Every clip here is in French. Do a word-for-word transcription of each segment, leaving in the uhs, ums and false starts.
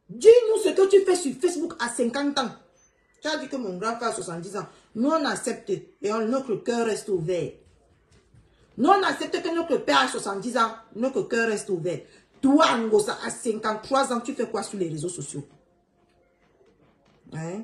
Dis-nous ce que tu fais sur Facebook à cinquante ans. Tu as dit que mon grand frère a soixante-dix ans. Nous, on accepte et on, notre cœur reste ouvert. Nous, on accepte que notre père a soixante-dix ans. Notre cœur reste ouvert. Toi, Ngosa, à cinquante-trois ans, tu fais quoi sur les réseaux sociaux? Hein?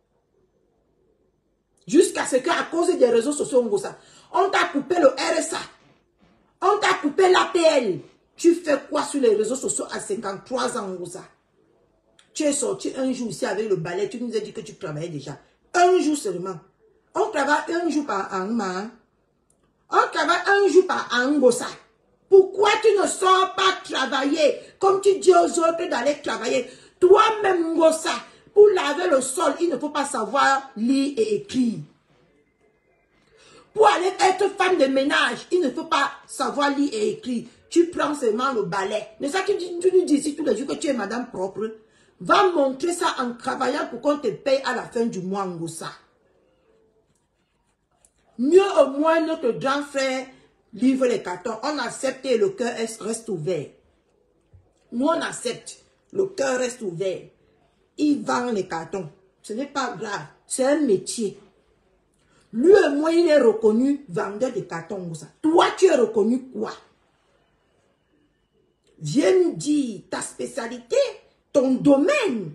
Jusqu'à ce qu'à cause des réseaux sociaux, Ngosa, on t'a coupé le R S A. On t'a coupé l'A P L. Tu fais quoi sur les réseaux sociaux à cinquante-trois ans, Ngosa? Tu es sorti un jour ici avec le balai. Tu nous as dit que tu travaillais déjà. Un jour seulement. On travaille un jour par an. Hein? On travaille un jour par an, Ngosa. Pourquoi tu ne sors pas travailler? Comme tu dis aux autres d'aller travailler. Toi-même, Ngosa, pour laver le sol, il ne faut pas savoir lire et écrire. Pour aller être femme de ménage, il ne faut pas savoir lire et écrire. Tu prends seulement le balai. Mais ça, tu, tu nous dis ici tous les jours que tu es madame propre. Va montrer ça en travaillant pour qu'on te paye à la fin du mois, Ngosa. Mieux au moins notre grand frère livre les cartons. On accepte et le cœur reste ouvert. Nous, on accepte. Le cœur reste ouvert. Il vend les cartons. Ce n'est pas grave. C'est un métier. Lui et moi, il est reconnu vendeur de cartons, Ngosa. Toi, tu es reconnu quoi? Viens nous dire ta spécialité, ton domaine.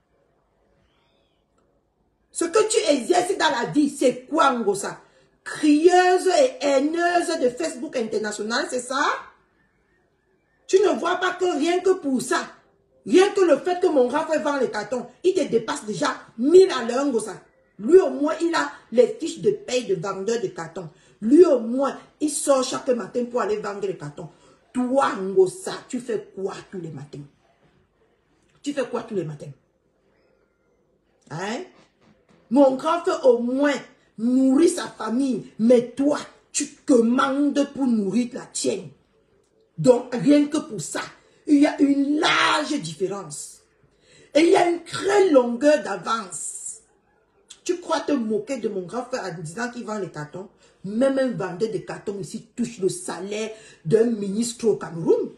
Ce que tu exerces dans la vie, c'est quoi, Ngosa? Crieuse et haineuse de Facebook international, c'est ça? Tu ne vois pas que rien que pour ça, rien que le fait que mon grand frère vend les cartons, il te dépasse déjà mille à l'heure, Ngosa. Lui au moins, il a les fiches de paye de vendeur de cartons. Lui au moins, il sort chaque matin pour aller vendre les cartons. Toi, Ngosa, tu fais quoi tous les matins? Tu fais quoi tous les matins? Hein? Mon grand frère au moins nourrit sa famille, mais toi, tu commandes pour nourrir la tienne. Donc, rien que pour ça, il y a une large différence. Et il y a une très longueur d'avance. Tu crois te moquer de mon grand frère en disant qu'il vend les cartons? Même un vendeur de cartons ici touche le salaire d'un ministre au Cameroun.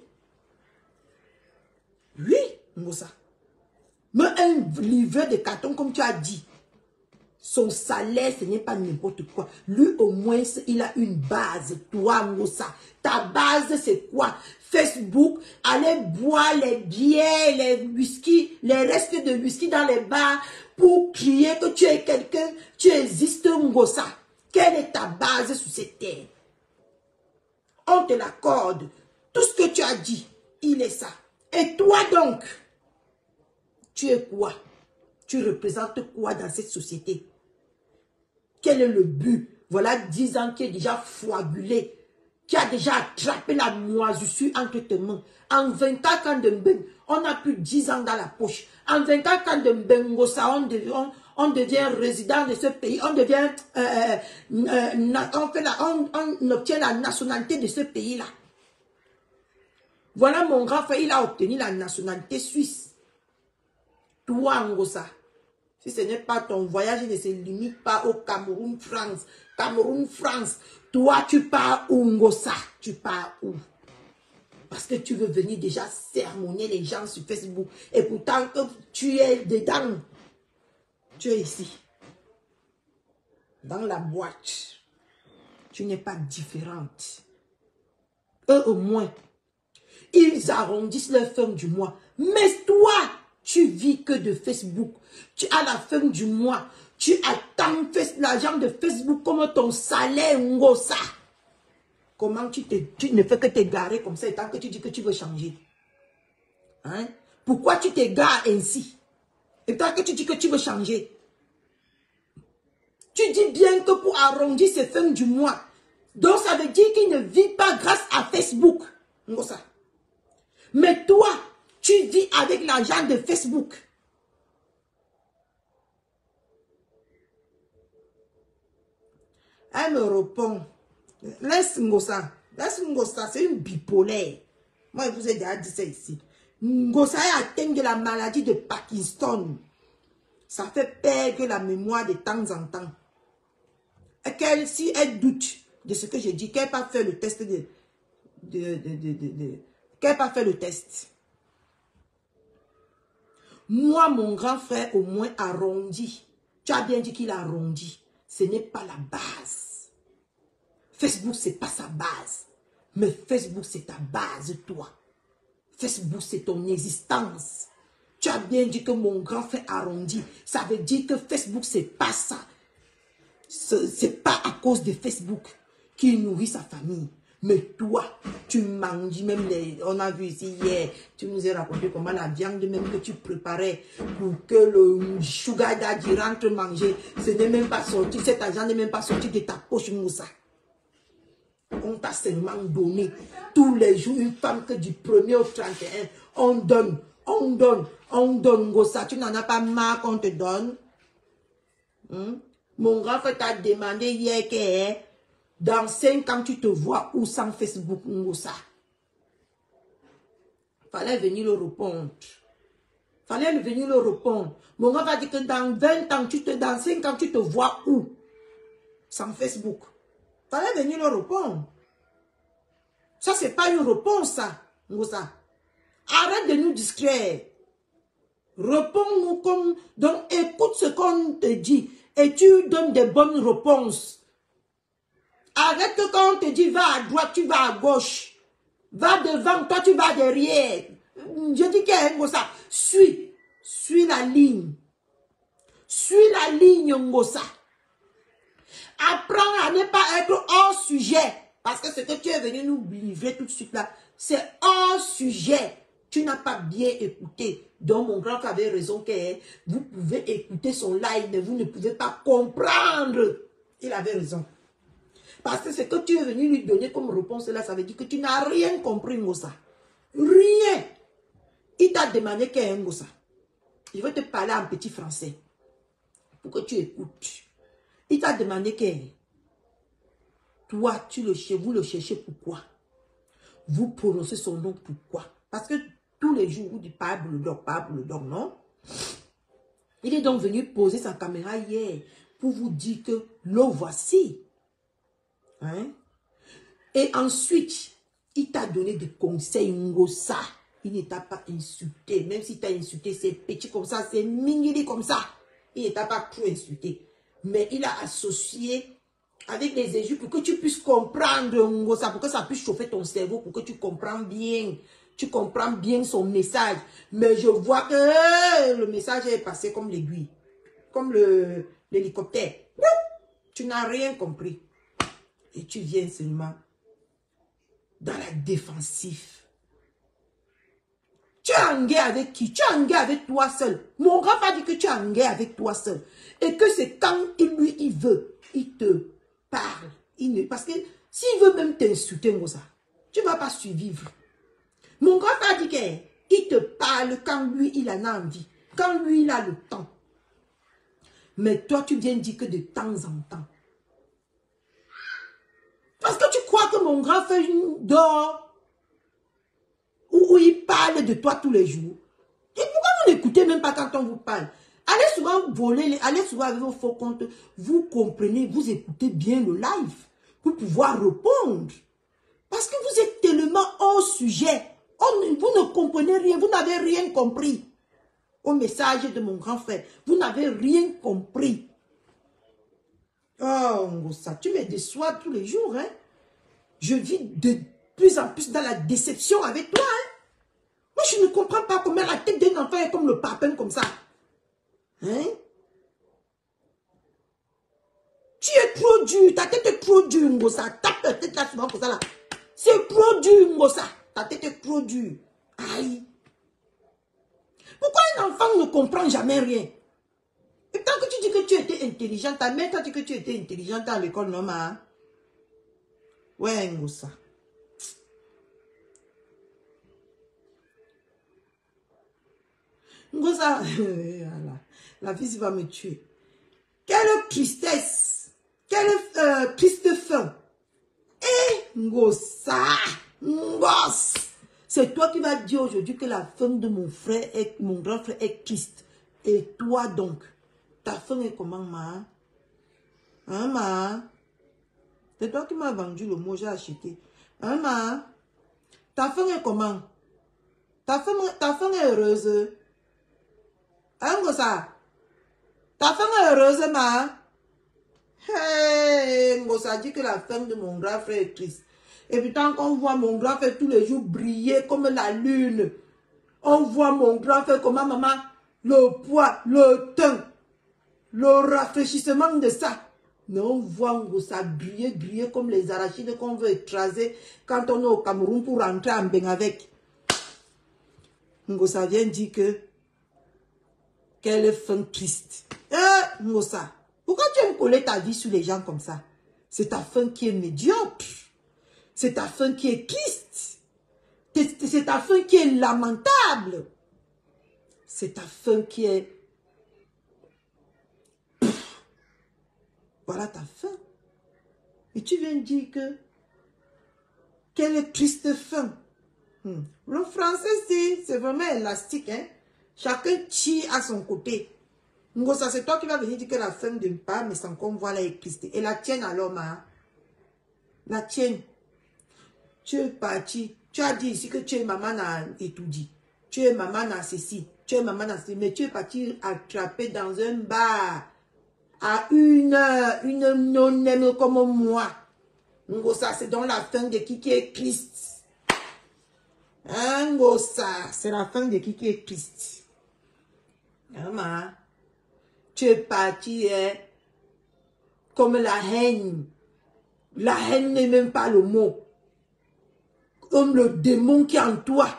Oui, Ngosa. Mais un livreur de cartons, comme tu as dit, son salaire, ce n'est pas n'importe quoi. Lui, au moins, il a une base. Toi, Ngosa, ta base, c'est quoi? Facebook, aller boire les bières, les whisky, les restes de whisky dans les bars pour crier que tu es quelqu'un, tu existes, Ngosa. Quelle est ta base sur cette terre? On te l'accorde. Tout ce que tu as dit, il est ça. Et toi donc, tu es quoi? Tu représentes quoi dans cette société? Quel est le but? Voilà dix ans qui est déjà foigulé, qui a déjà attrapé la moisissure entre tes mains. En vingt-quatre ans de Mbeng, on a plus dix ans dans la poche. En vingt-quatre ans de Mbengosa, on devient, on, on devient résident de ce pays. On devient, euh, euh, on, fait la, on, on obtient la nationalité de ce pays-là. Voilà mon grand frère, il a obtenu la nationalité suisse. Toi, Ngosa. Si ce n'est pas ton voyage, il ne se limite pas au Cameroun, France. Cameroun, France. Toi, tu pars où, Ngosa? Tu pars où? Parce que tu veux venir déjà sermonner les gens sur Facebook. Et pourtant, que tu es dedans. Tu es ici. Dans la boîte. Tu n'es pas différente. Eux, au moins, ils arrondissent leur fin du mois. Mais toi, tu vis que de Facebook. Tu as la fin du mois. Tu attends l'argent de Facebook comme ton salaire, Ngosa. Comment tu, te, tu ne fais que t'égarer comme ça et tant que tu dis que tu veux changer? Hein? Pourquoi tu t'égares ainsi? Et tant que tu dis que tu veux changer? Tu dis bien que pour arrondir ces fins du mois. Donc ça veut dire qu'il ne vit pas grâce à Facebook. Ngosa. Mais toi, tu vis avec l'argent de Facebook. Elle me répond. Laisse Ngosa. Laisse Ngosa, c'est une bipolaire. Moi, je vous ai déjà dit ça ici. Ngosa est atteinte de la maladie de Parkinson. Ça fait perdre la mémoire de temps en temps. Et qu'elle, si elle doute de ce que je dis, qu'elle n'a pas fait le test de... de, de, de, de, de qu'elle n'a pas fait le test. Moi, mon grand frère, au moins arrondi. Tu as bien dit qu'il a arrondi. Ce n'est pas la base. Facebook, ce n'est pas sa base. Mais Facebook, c'est ta base, toi. Facebook, c'est ton existence. Tu as bien dit que mon grand frère arrondi. Ça veut dire que Facebook, c'est pas ça. C'est pas à cause de Facebook qu'il nourrit sa famille. Mais toi, tu manges même les... On a vu ici hier, tu nous as raconté comment la viande même que tu préparais pour que le sugar daddy rentre manger, ce n'est même pas sorti, cet argent n'est même pas sorti de ta poche, Moussa. On t'a seulement donné tous les jours une femme que du premier au trente et un, on donne, on donne, on donne, Gossa. Tu n'en as pas marre qu'on te donne. Hmm? Mon grand frère t'a demandé hier que dans cinq ans, tu te vois où sans Facebook, Ngosa. Fallait venir le répondre. Fallait venir le répondre. Mon grand frère dit que dans vingt ans, tu te, dans cinq ans, tu te vois où sans Facebook. Fallait venir le répondre. Ça, c'est pas une réponse, ça, Ngosa. Arrête de nous distraire. Réponds-nous comme... Donc, écoute ce qu'on te dit et tu donnes des bonnes réponses. Arrête que quand on te dit va à droite, tu vas à gauche. Va devant, toi tu vas derrière. Je dis que Ngosa, suis, suis la ligne. Suis la ligne, Ngosa. Apprends à ne pas être hors sujet. Parce que ce que tu es venu nous livrer tout de suite là, c'est hors sujet. Tu n'as pas bien écouté. Donc mon grand frère avait raison que vous pouvez écouter son live, mais vous ne pouvez pas comprendre. Il avait raison. Parce que ce que tu es venu lui donner comme réponse là, ça veut dire que tu n'as rien compris, Ngosa. Rien. Il t'a demandé qu'est un Ngosa. Je vais te parler en petit français. Pour que tu écoutes. Il t'a demandé que toi, tu le cherches, vous le cherchez pourquoi? Vous prononcez son nom pourquoi? Parce que tous les jours, vous dites pas Bulldog, pas Bulldog, non? Il est donc venu poser sa caméra hier pour vous dire que le voici. Hein? Et ensuite, il t'a donné des conseils, Ngosa. Il ne t'a pas insulté. Même si t'a insulté, c'est petit comme ça, c'est mingili comme ça. Il ne t'a pas trop insulté. Mais il a associé avec les éjus pour que tu puisses comprendre, Ngosa, pour que ça puisse chauffer ton cerveau, pour que tu comprennes bien. Tu comprends bien son message. Mais je vois que le message est passé comme l'aiguille. Comme l'hélicoptère. Tu n'as rien compris. Et tu viens seulement dans la défensive. Tu es en guerre avec qui? Tu es en guerre avec toi seul. Mon grand a dit que tu es en guerre avec toi seul. Et que c'est quand il, lui, il veut, il te parle. Il ne, parce que s'il veut même t'insulter, tu ne vas pas survivre. Mon grand a dit qu'il te parle quand lui, il en a envie. Quand lui, il a le temps. Mais toi, tu viens dire que de temps en temps. Parce que tu crois que mon grand frère dort où, où il parle de toi tous les jours. Et pourquoi vous n'écoutez même pas quand on vous parle? Allez souvent voler, allez souvent avec vos faux comptes. Vous comprenez, vous écoutez bien le live pour pouvoir répondre. Parce que vous êtes tellement hors sujet. On, vous ne comprenez rien, vous n'avez rien compris. Au message de mon grand frère, vous n'avez rien compris. Oh, Ngosa, tu me déçois tous les jours, hein. Je vis de plus en plus dans la déception avec toi, hein. Moi, je ne comprends pas comment la tête d'un enfant est comme le papin, comme ça. Hein? Tu es trop dur, ta tête est trop dure, Ngosa. Tape ta tête là souvent comme ça, là. C'est trop dur, Ngosa. Ta tête est trop dure. Aïe. Pourquoi un enfant ne comprend jamais rien? Et tant que tu dis que tu étais intelligente, ta mère t'a dit que tu étais intelligente à l'école, non, ma? Ouais, Ngosa. Ngosa, la fille va me tuer. Quelle tristesse. Quelle euh, triste fin. Eh, Ngosa. Ngos. C'est toi qui vas dire aujourd'hui que la fin de mon frère, est, mon grand frère est triste. Et toi donc, ta fin est comment, ma? Hein, ma? C'est toi qui m'as vendu le mot, j'ai acheté. Hein, ma? Ta fin est comment? Ta fin, ta fin est heureuse. Hein, Ngosa? Ta femme est heureuse, ma? Hey, Ngosa dit que la femme de mon grand frère est triste. Et puis tant qu'on voit mon grand frère tous les jours briller comme la lune, on voit mon grand frère comme maman, le poids, le teint, le rafraîchissement de ça. Mais on voit Ngosa briller, briller comme les arachides qu'on veut écraser quand on est au Cameroun pour rentrer en bain avec. Ngosa vient dire que quelle est fin triste. Eh, Ngosa, pourquoi tu aimes coller ta vie sur les gens comme ça? C'est ta fin qui est médiocre. C'est ta fin qui est triste. C'est ta fin qui est lamentable. C'est ta fin qui est... Pff, voilà ta fin. Et tu viens dire que... Quelle est triste fin. Hmm. Le français, c'est vraiment élastique. Hein? Chacun tire à son côté. Ngosa, c'est toi qui vas venir dire que la fin de pas, mais sans qu'on voit là est triste. Et la tienne alors, ma. La tienne. Tu es parti. Tu as dit ici que tu es maman à étudier. Tu es maman à ceci. Tu es maman à ceci. Mais tu es parti attraper dans un bar. À une heure. Une non-aime comme moi. Ngosa, c'est dans la fin de qui qui est triste. Hein, Ngosa, c'est la fin de qui qui est triste. Hein, ma. Tu es parti hein, comme la haine. La haine n'est même pas le mot. Comme le démon qui est en toi.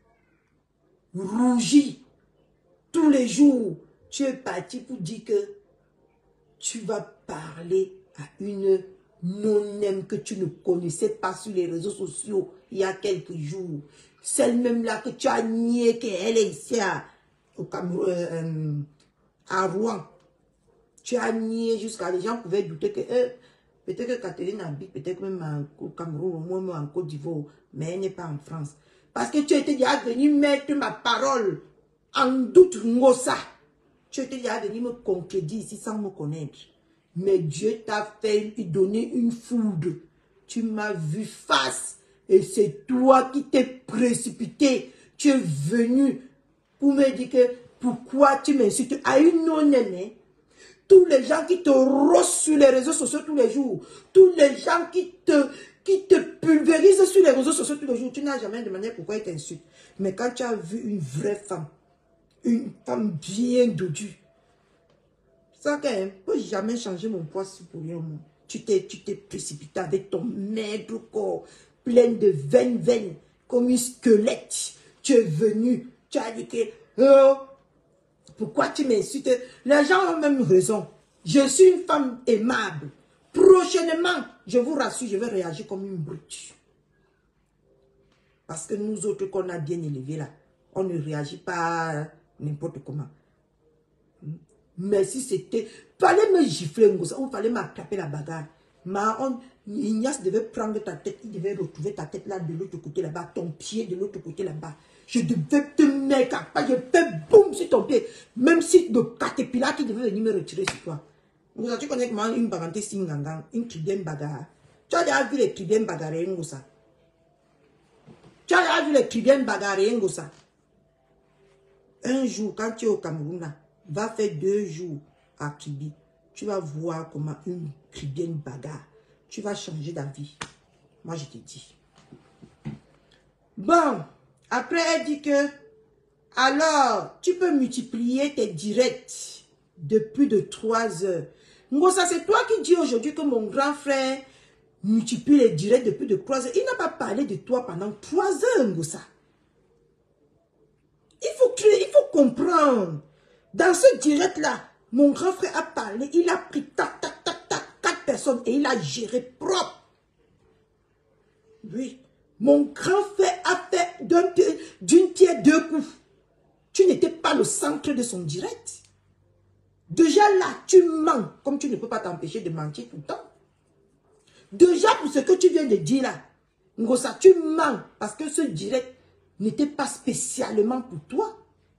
Rougit. Tous les jours. Tu es parti pour dire que tu vas parler à une non-aime que tu ne connaissais pas sur les réseaux sociaux il y a quelques jours. Celle même là que tu as nié qu'elle est ici à, au Cameroun, euh, à Rouen. Tu as nié jusqu'à les gens pouvaient douter que euh, peut-être que Catherine habite, peut-être même au Cameroun, au moins en Côte d'Ivoire, mais elle n'est pas en France. Parce que tu étais déjà venu mettre ma parole en doute, Ngosa. Tu étais déjà venu me contredire ici sans me connaître. Mais Dieu t'a fait donner une foudre. Tu m'as vu face. Et c'est toi qui t'es précipité. Tu es venu pour me dire que pourquoi tu m'insultes à une non-aimée. Tous les gens qui te rossent sur les réseaux sociaux tous les jours. Tous les gens qui te, qui te pulvérisent sur les réseaux sociaux tous les jours. Tu n'as jamais demandé pourquoi ils t'insultent. Mais quand tu as vu une vraie femme, une femme bien dodue, ça ne peut jamais changer mon poids pour rien. Tu t'es précipité avec ton maigre corps, plein de veines, veines, comme un squelette. Tu es venu, tu as dit que... Oh, pourquoi tu m'insultes? Les gens ont même raison. Je suis une femme aimable. Prochainement, je vous rassure, je vais réagir comme une brute. Parce que nous autres qu'on a bien élevés là, on ne réagit pas n'importe comment. Mais si c'était... Fallait me gifler, ou fallait m'attraper la bagarre. Ma, on, Ignace devait prendre ta tête, il devait retrouver ta tête là de l'autre côté là-bas, ton pied de l'autre côté là-bas. Je devais te mettre à pas, je fais boum sur ton pied. Même si le caterpillar qui devait venir me retirer sur toi. Vous tu connais comment une bagarre c'est une tribienne bagarre. Tu as déjà vu les tribiennes bagarrer, Ngosa? Tu as déjà vu les tribiennes bagarrer, Ngosa? Un jour, quand tu es au Cameroun là, va faire deux jours à Kribi. Tu vas voir comment une tribienne bagarre. Tu vas changer d'avis. Moi, je te dis. Bon, après, elle dit que, alors, tu peux multiplier tes directs de plus de trois heures. Ngosa, c'est toi qui dis aujourd'hui que mon grand frère multiplie les directs de plus de trois heures. Il n'a pas parlé de toi pendant trois heures, Ngosa. Il faut, il faut comprendre. Dans ce direct-là, mon grand frère a parlé, il a pris tac, tac, tac, tac, quatre personnes et il a géré propre. Oui. Mon grand frère a fait d'une pierre deux coups. Tu n'étais pas le centre de son direct. Déjà là, tu mens, comme tu ne peux pas t'empêcher de mentir tout le temps. Déjà pour ce que tu viens de dire là, Ngosa, tu mens parce que ce direct n'était pas spécialement pour toi.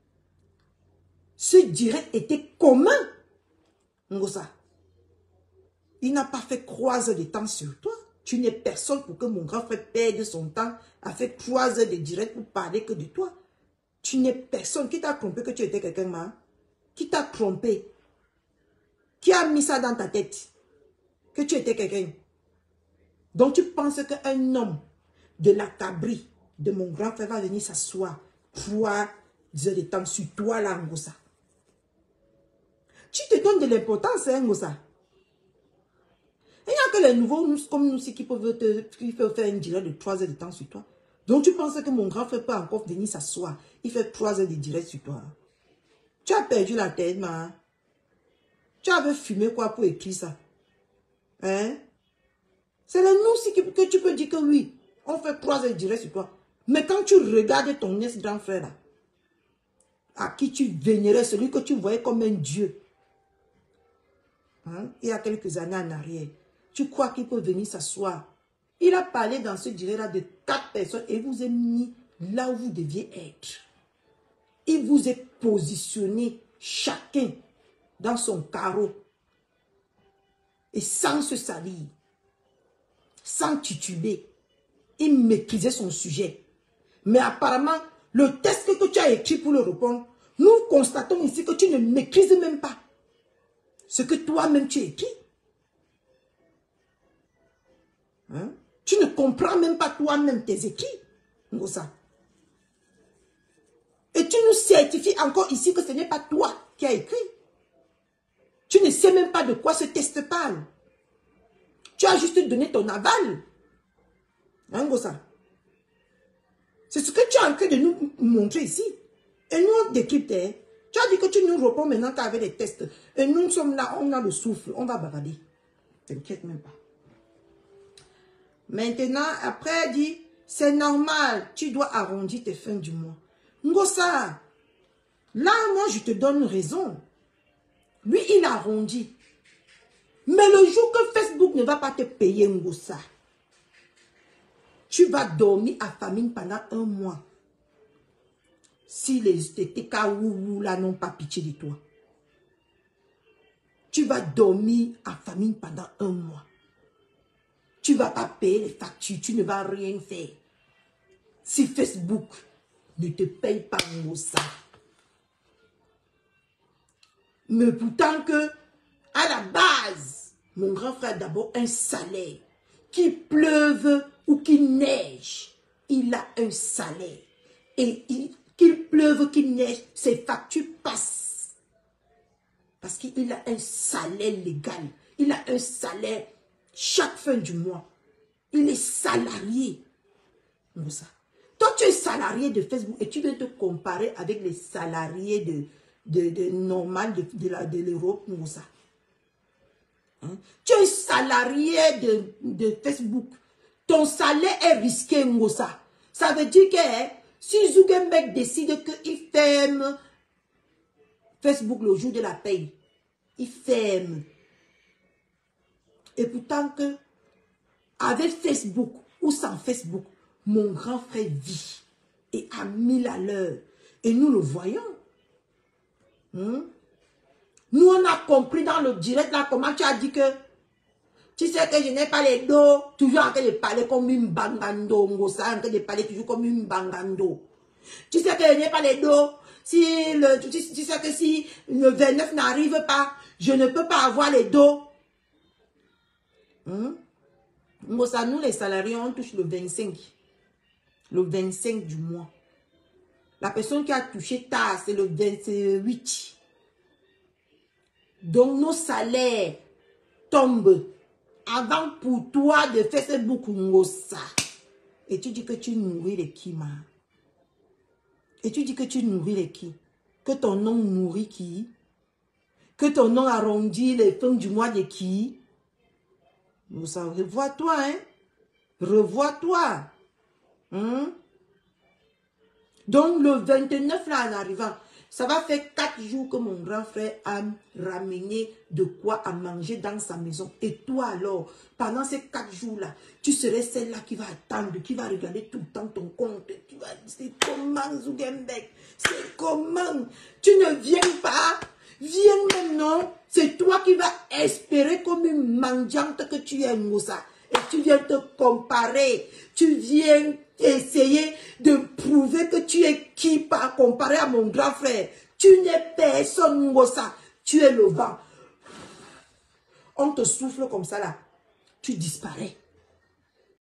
Ce direct était commun. Ngosa, il n'a pas fait trois heures de temps sur toi. Tu n'es personne pour que mon grand frère perde son temps à faire trois heures de direct pour parler que de toi. Tu n'es personne qui t'a trompé que tu étais quelqu'un, hein? qui t'a trompé, qui a mis ça dans ta tête, que tu étais quelqu'un. Donc tu penses qu'un homme de la cabri, de mon grand frère, va venir s'asseoir trois heures de temps sur toi là, Ngosa. Tu te donnes de l'importance, hein, Ngosa. Il n'y a que les nouveaux, nous, comme nous, qui peuvent, te, qui peuvent faire une direct de trois heures de temps sur toi. Donc tu penses que mon grand frère peut encore venir s'asseoir. Il fait trois heures de direct sur toi. Tu as perdu la tête, man. Tu avais fumé quoi pour écrire ça? Hein? C'est les nous aussi que tu peux dire que oui, on fait trois heures de direct sur toi. Mais quand tu regardes ton ex-grand frère là, à qui tu vénérais, celui que tu voyais comme un dieu, hein, il y a quelques années en arrière, tu crois qu'il peut venir s'asseoir? Il a parlé dans ce direct-là de quatre personnes et vous a mis là où vous deviez être. Il vous est positionné chacun dans son carreau et sans se salir, sans tituber. Il maîtrisait son sujet. Mais apparemment, le texte que tu as écrit pour le répondre, nous constatons ici que tu ne maîtrises même pas ce que toi-même tu écris. Hein? Tu ne comprends même pas toi-même tes écrits. Ngosa. Et tu nous certifies encore ici que ce n'est pas toi qui as écrit. Tu ne sais même pas de quoi ce texte parle. Tu as juste donné ton aval. Hein, Ngosa? C'est ce que tu es en train de nous montrer ici. Et nous, on décrypte. Tu as dit que tu nous réponds maintenant qu'avec les tests. Et nous sommes là, on a le souffle, on va bavarder. T'inquiète même pas. Maintenant, après, dit, c'est normal, tu dois arrondir tes fins du mois. Ngosa, là, moi, je te donne raison. Lui, il arrondit. Mais le jour que Facebook ne va pas te payer, Ngosa, tu vas dormir à famine pendant un mois. Si les T K ou là n'ont pas pitié de toi. Tu vas dormir à famine pendant un mois. Tu ne vas pas payer les factures, tu ne vas rien faire. Si Facebook ne te paye pas ça. Mais pourtant que, à la base, mon grand frère a d'abord un salaire. Qu'il pleuve ou qu'il neige, il a un salaire. Et qu'il pleuve, qu'il neige, ses factures passent. Parce qu'il a un salaire légal. Il a un salaire chaque fin du mois. Il est salarié. Ça. Toi, tu es salarié de Facebook et tu veux te comparer avec les salariés de, de, de normal de, de, de l'Europe. Hein? Tu es salarié de, de Facebook. Ton salaire est risqué, Ngosa. Ça veut dire que hein, si Zuckerberg décide qu'il ferme Facebook le jour de la paye, il ferme. Et pourtant que avec Facebook ou sans Facebook, mon grand frère vit et à mille à l'heure. Et nous le voyons. Hum? Nous, on a compris dans le direct là comment tu as dit que tu sais que je n'ai pas les dos, toujours en train de parler comme une bangando, Ngosa, en train de parler toujours comme une bangando. Tu sais que je n'ai pas les dos, si le, tu, tu sais que si le vingt-neuf n'arrive pas, je ne peux pas avoir les dos. Hum? Ngosa, nous les salariés, on touche le vingt-cinq. Le vingt-cinq du mois. La personne qui a touché tard, c'est le vingt-huit. Donc nos salaires tombent avant pour toi de faire ce beaucoup Ngosa. Et tu dis que tu nourris les qui, ma? Et tu dis que tu nourris les qui? Que ton nom nourrit qui? Que ton nom arrondit les fins du mois de qui? Ngosa, revois-toi, hein? Revois-toi. Hein? Donc le vingt-neuf là en arrivant, ça va faire quatre jours que mon grand frère a ramené de quoi à manger dans sa maison. Et toi alors, pendant ces quatre jours là, tu serais celle-là qui va attendre, qui va regarder tout le temps ton compte. Tu vas dire, c'est comment Zuckerberg? C'est comment? Tu ne viens pas? Viens maintenant. C'est toi qui vas espérer comme une mendiante que tu es, Ngosa. Et tu viens te comparer. Tu viens essayer de prouver que tu es qui par comparer à mon grand frère. Tu Tu n'es personne, Ngosa. Tu es le vent. On te souffle comme ça là. Tu disparais.